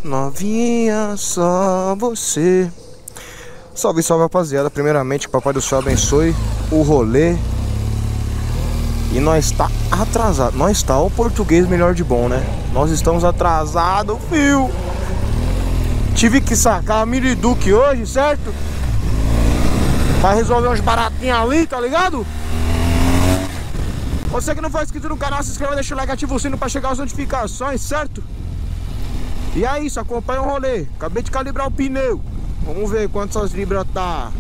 Novinha, só você. Salve, salve, rapaziada. Primeiramente, que Papai do Céu abençoe o rolê. E nós tá atrasado. Nós tá o português melhor de bom, né? Nós estamos atrasados, fio. Tive que sacar a Mini Duke hoje, certo? Pra resolver uns baratinhos ali, tá ligado? Você que não for inscrito no canal, se inscreva, deixa o like, ativa o sino pra chegar as notificações, certo? E é isso, acompanha o rolê. Acabei de calibrar o pneu. Vamos ver quantas libras tá.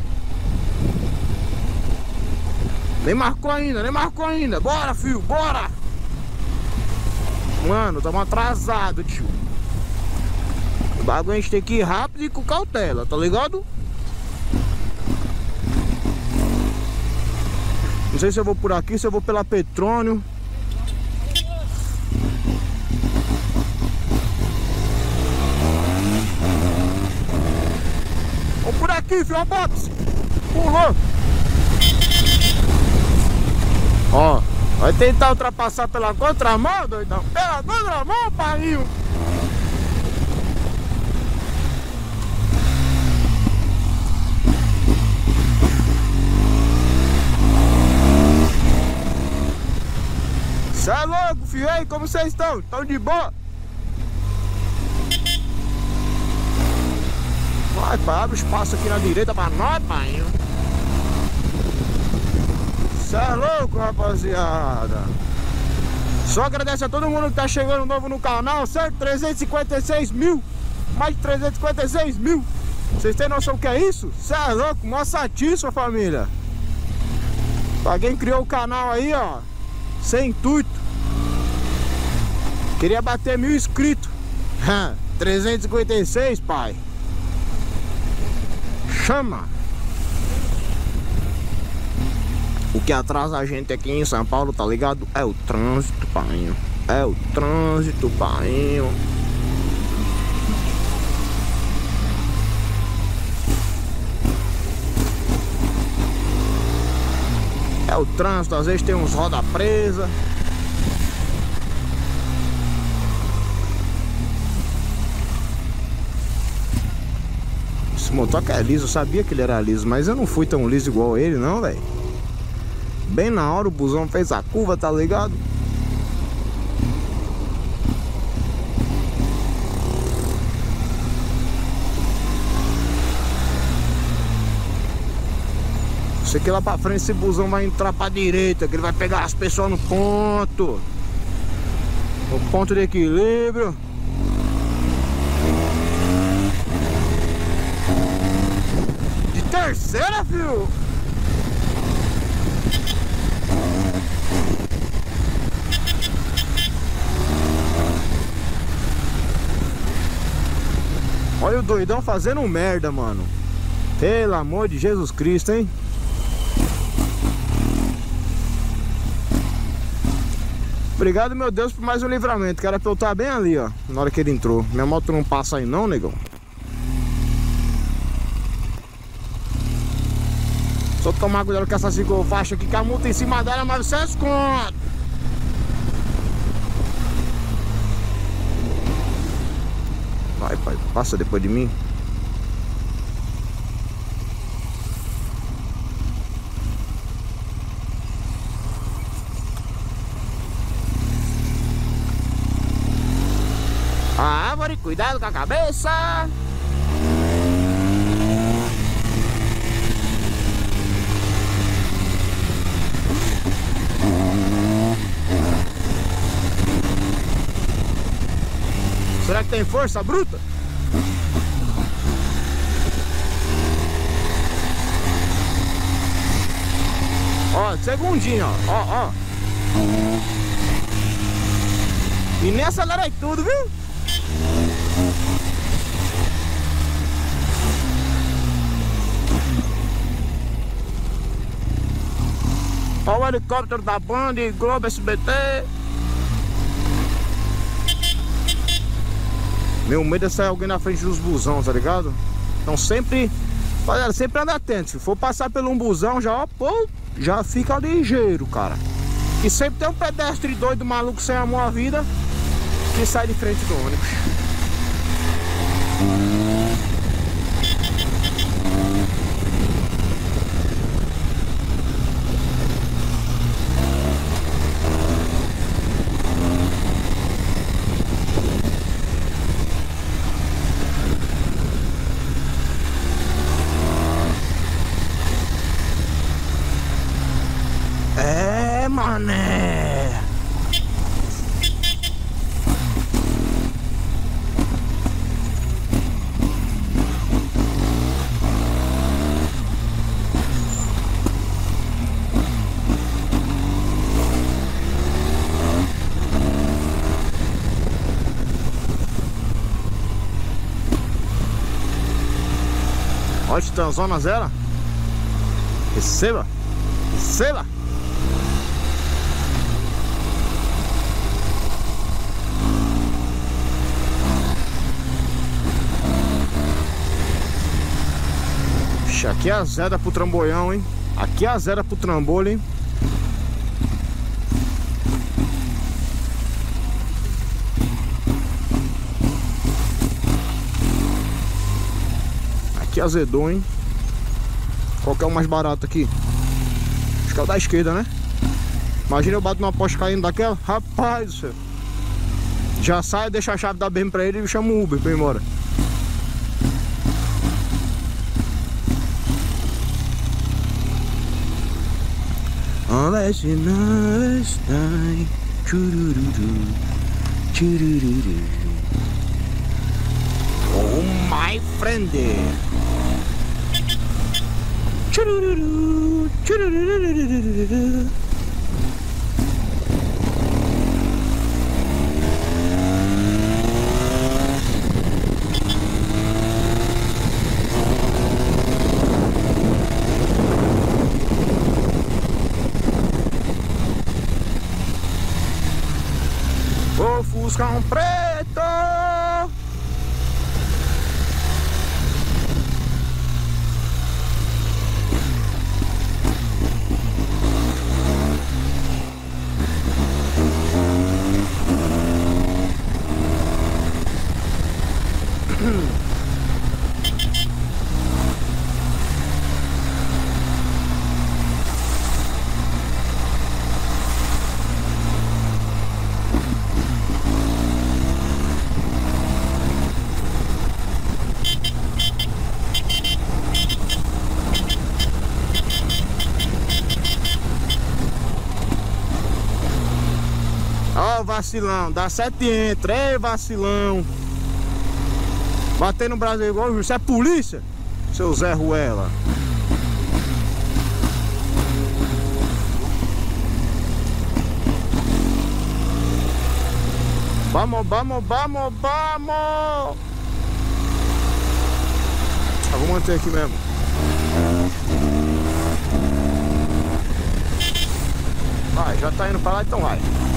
Nem marcou ainda. Bora, filho, bora! Mano, estamos atrasados, tio. O bagulho a gente tem que ir rápido e com cautela, tá ligado? Não sei se eu vou por aqui, se eu vou pela Petrônio. Vou por aqui, filho, a box. Pulou. Ó, vai tentar ultrapassar pela contramão, doidão. Pela contramão, pariu. Cê é louco, filho, aí, como vocês estão? Estão de boa? Vai, pai, abre espaço aqui na direita pra nós, pai. Cê é louco, rapaziada. Só agradeço a todo mundo que tá chegando novo no canal, certo? 356 mil. Mais de 356 mil. Vocês têm noção do que é isso? Cê é louco, mó satisfa, família. Alguém criou o canal aí, ó, sem intuito. Queria bater 1000 inscritos. 356, pai. Chama. O que atrasa a gente aqui em São Paulo, tá ligado? É o trânsito, pai. É o trânsito, pai. É o trânsito, às vezes tem uns roda presa. Esse motoca é liso, eu sabia que ele era liso, mas eu não fui tão liso igual ele não, velho. Bem na hora o busão fez a curva, tá ligado? Sei que lá pra frente esse busão vai entrar pra direita, que ele vai pegar as pessoas no ponto. No ponto de equilíbrio. De terceira, filho. Olha o doidão fazendo merda, mano. Pelo amor de Jesus Cristo, hein? Obrigado, meu Deus, por mais um livramento. Que era pra eu estar bem ali, ó, na hora que ele entrou. Minha moto não passa aí não, negão. Só tomar cuidado com essa ciclofaixa aqui, que a multa em cima dela é 900 conto. Vai, pai, passa depois de mim. A árvore, cuidado com a cabeça. Será que tem força bruta? Ó, segundinho, ó. E nem acelerei tudo, viu? Ó o helicóptero da Band, Globo, SBT. Meu medo é sair alguém na frente dos busão, tá ligado? Então sempre, galera, sempre anda atento. Se for passar por um busão, já, ó, pô, já fica ligeiro, cara. E sempre tem um pedestre doido, maluco, sem amor à vida, que sai de frente do ônibus. É, mané. Olha, Titãzona zero. Receba. Receba. Ixi, aqui é a zero pro trambolhão, hein? Aqui é a zero pro trambolho, hein? Aqui azedou, hein? Qual que é o mais barato aqui? Acho que é o da esquerda, né? Imagina eu bato numa poste caindo daquela. Rapaz do céu. Já sai, deixa a chave da BM pra ele e chama o Uber pra ir embora. Unless you know it's time. Churururu, churururu. Oh my friend. Churururu, churururu. O Fuscão preto. Ó, vacilão, dá 7 entra, ei, vacilão. Bater no Brasil igual isso é polícia, seu Zé Ruela. Vamos, vamos, vamos, vamos. Eu vou manter aqui mesmo. Vai, já tá indo pra lá, então vai.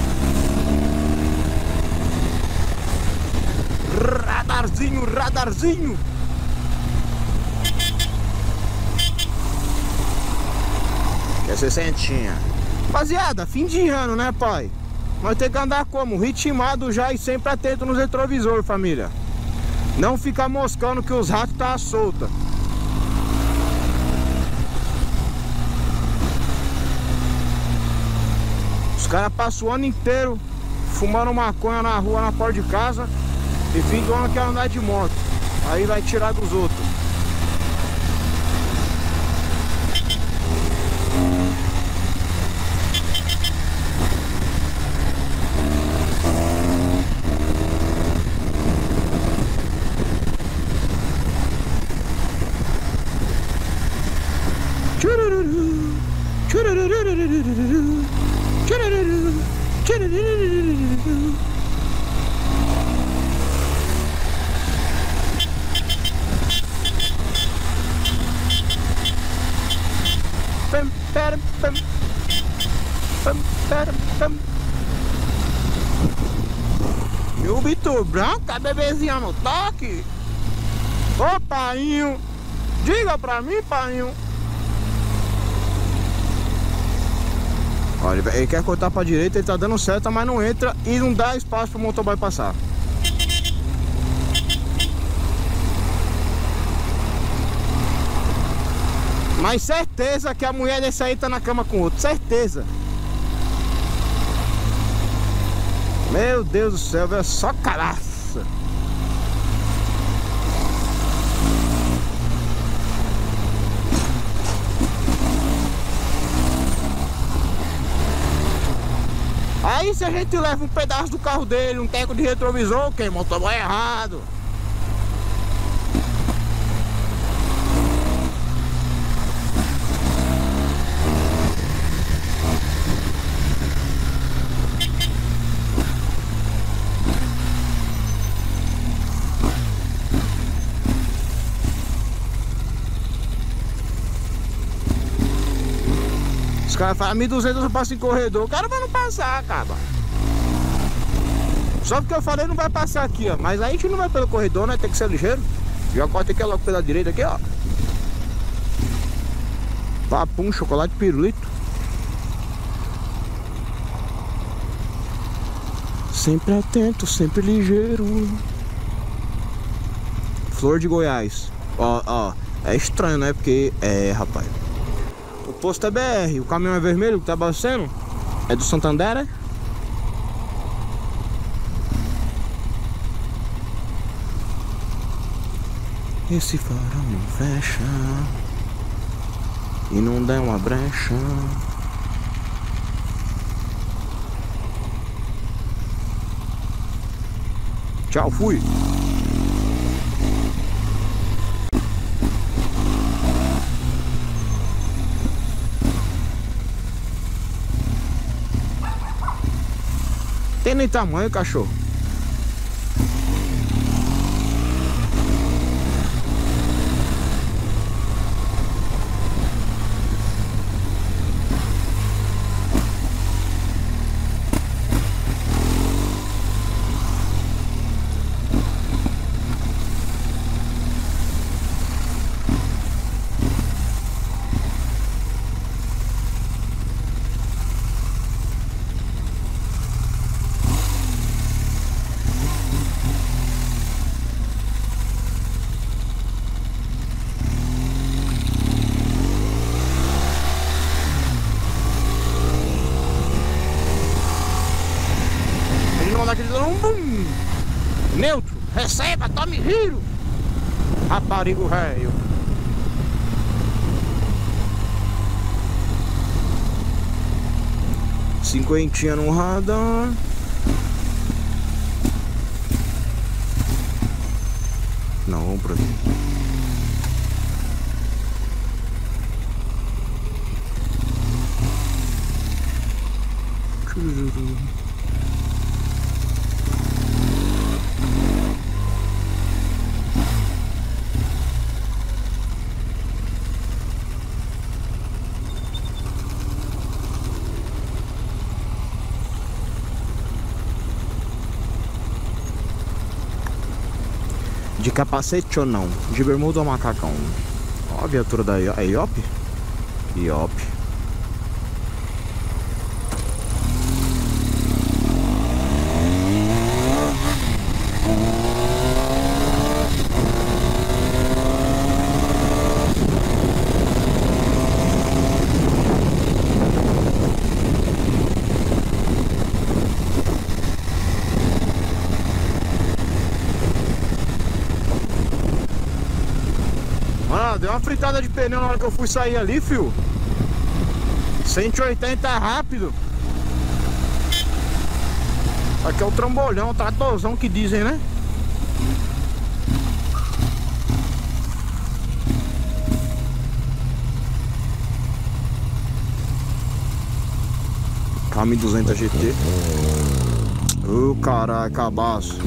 Radarzinho, radarzinho. Quer 60. Rapaziada, fim de ano, né, pai? Nós temos que andar como? Ritmado já e sempre atento nos retrovisores, família. Não ficar moscando que os ratos tá solta. Os caras passam o ano inteiro fumando maconha na rua, na porta de casa. E fim do ano quer andar de moto. Aí vai tirar dos outros. Churururu, churururu, churururu, churururu. Pam, pam, pam. Pam, pam, pam. Meu Vitor Branco, a bebezinha no toque. Ô, painho, diga pra mim, painho. Olha, ele quer cortar pra direita, ele tá dando certo, mas não entra e não dá espaço pro motoboy passar. Mas certeza que a mulher desse aí tá na cama com outro. Certeza. Meu Deus do céu, velho. Só caraça. Aí se a gente leva um pedaço do carro dele, um teco de retrovisor, quem montou errado. Os caras falam 1.200 eu passo em corredor. O cara vai não passar, cara. Só porque eu falei não vai passar aqui, ó. Mas aí a gente não vai pelo corredor, né? Tem que ser ligeiro. Já corta aqui logo pela direita aqui, ó. Papum, chocolate pirulito. Sempre atento, sempre ligeiro. Flor de Goiás. Ó. É estranho, né? Porque, rapaz. O posto é BR, o caminhão é vermelho que tá abastecendo. É do Santander, né? Esse farol não fecha e não dá uma brecha. Tchau, fui. Tem nem tamanho, cachorro. Neutro, receba, tome giro. Raparigo velho. Cinquentinha no radar. Não, vamos por aqui. De capacete ou não? De bermuda ou macacão? Ó a viatura da IOP. IOP. Deu uma fritada de pneu na hora que eu fui sair ali, fio. 180 rápido. Aqui é o trambolhão, o tratorzão que dizem, né? K1200 GT. Ô, caralho, cabaço.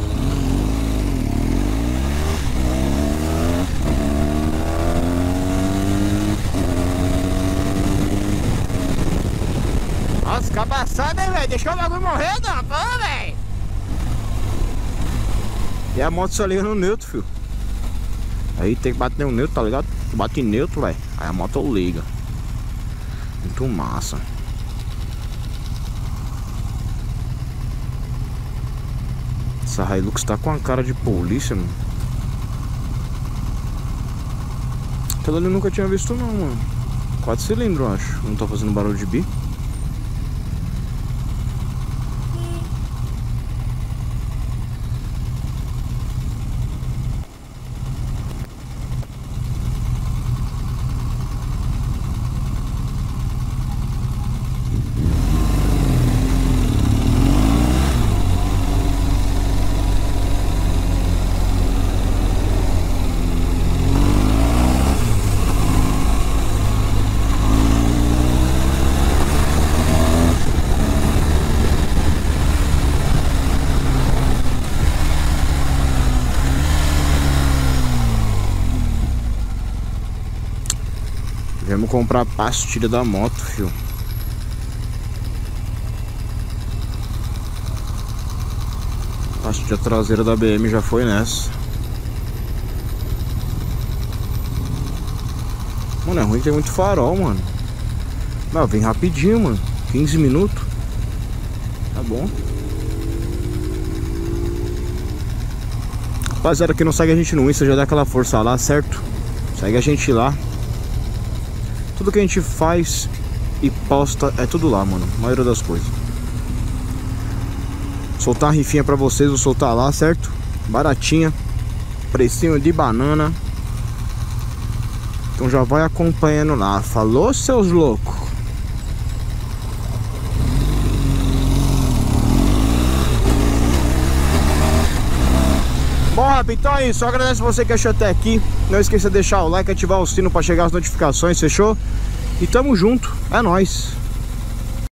Nossa, cabaçada, hein, velho? Deixou o bagulho morrer, não, pô, velho. E a moto só liga no neutro, filho. Aí tem que bater no neutro, tá ligado? Tu bate em neutro, velho. Aí a moto liga. Muito massa. Essa Hilux tá com a cara de polícia, mano. Aquela ali eu nunca tinha visto não, mano. 4 cilindros, eu acho. Não tá fazendo barulho de bi. Viemos comprar a pastilha da moto, fio. A pastilha traseira da BM já foi nessa. Mano, é ruim que tem muito farol, mano. Não, vem rapidinho, mano. 15 minutos. Tá bom. Rapaziada, que não segue a gente no Insta, já dá aquela força lá, certo? Segue a gente lá. Tudo que a gente faz e posta é tudo lá, mano. A maioria das coisas. Soltar a rifinha pra vocês, vou soltar lá, certo? Baratinha. Precinho de banana. Então já vai acompanhando lá. Falou, seus loucos? Bom, Rafa, então é isso. Só agradeço você que achou até aqui. Não esqueça de deixar o like, ativar o sino pra chegar as notificações, fechou? E tamo junto. É nóis.